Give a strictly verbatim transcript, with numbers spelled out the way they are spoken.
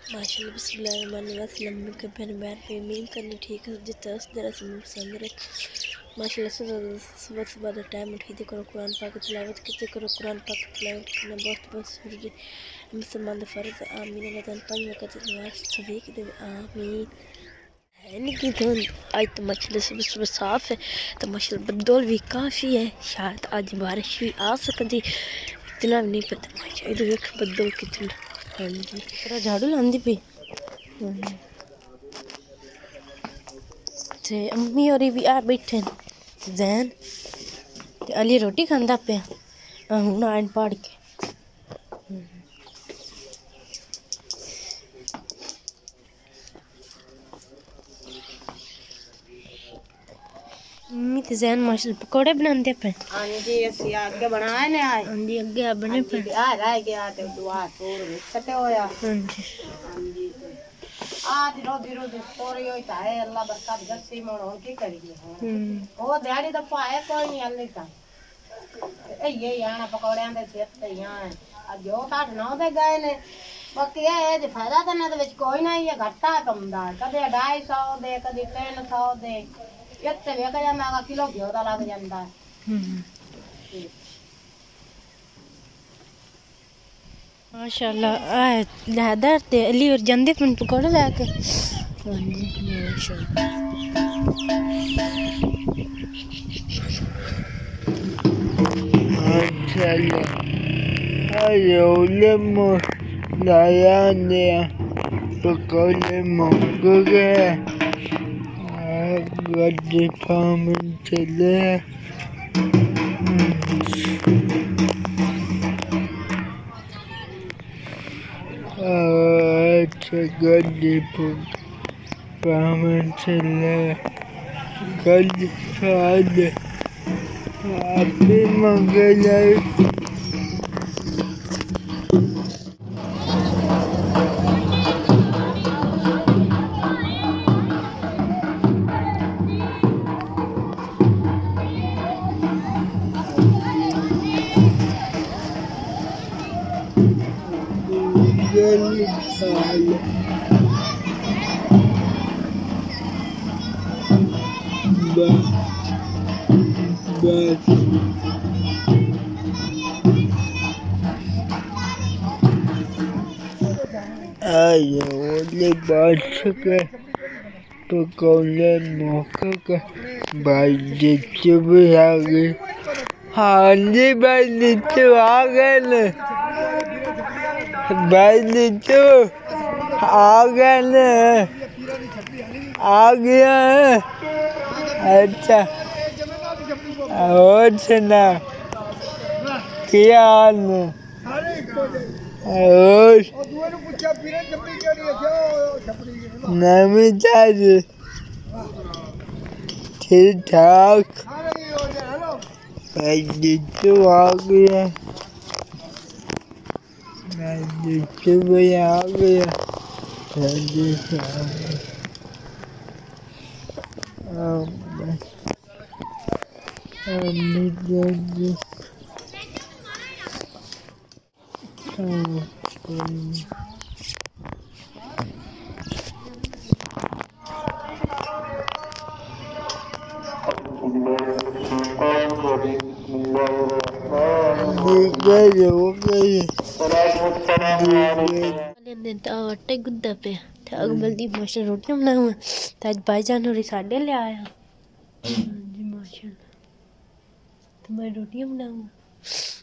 माशाल्लाह बिस्मिल्लाहिर्रहमानिर्रहीम के फिर मैं पे मीम करनी ठीक है जिस तरह से जरा से पसंद है माशाल्लाह सुबह सुबह का टाइम उठी दे करो कुरान पाक की तिलावत कीते करो कुरान पाक की तिलावत करना बहुत बहुत जरूरी मुसलमान का फर्ज है आमीन वतन पांच वक्त नमाज सभी दे आमीन है नहीं कि तो आज तो माशाल्लाह सुबह सुबह साफ है तो माशाल्लाह बदौल भी काफ़ी है शायद आज बारिश भी आ सकती इतना नहीं पता माशाल्लाह इधर देख बदौल कितना हाँ जी तेरा झाड़ू लांदी पी ते अम्मी और भी आ बैठे जैन ते अली रोटी खांदा पे हूँ आन पहाड़ के मम्मी ते जैन माशाल्लाह पकोड़े बनांदे पे हां जी ਅਸੀਂ ਅੱਗੇ ਬਣਾਏ ਨੇ ਆਏ हाँ जी अगे आ बने पे आ रह गया ते दुआ तोड़ कटे होया हाँ जी हां जी आज रोदी रोदी तोड़ी होई ता है अल्लाह बरकत दसी मोड़ हो की करिए हम्म ओ दिहाड़ी दा पाए कोई नहीं अल्ली ता ए ये आना पकौड़ियां दे सेट ते यहां आज जो आठ नौ दे गए ने बाकी ये जे फायदा तो ना दे कोई नहीं है घाटा कमदा कदे ढाई सौ दे कदे तीन सौ दे इतने वे का जांदा किलो घियो दा लग जांदा हम्म माशाल्लाह आ लहदर ते अली और जंदे पन पकोड़े लेके हां जी माशाल्लाह माशाल्लाह ayo lemo layane pokoknya mau gue agak dipamin cile agak dipamin cile kali ada api mengalai But ayo dibaca ke pokoknya mau ke budget coba lagi hari budget tu agan budget tu agan आ गया है अच्छा और सुना क्या हाल है और नमी चाहिए ठीक ठाक तो आ गया तो भी आ गया आटे गुद्दा पे अकबल दी माशा रोटियां बनाऊं ताज भाईजान होरी साडे ले आया जी माशाल्लाह तो मैं रोटियां बनाऊं।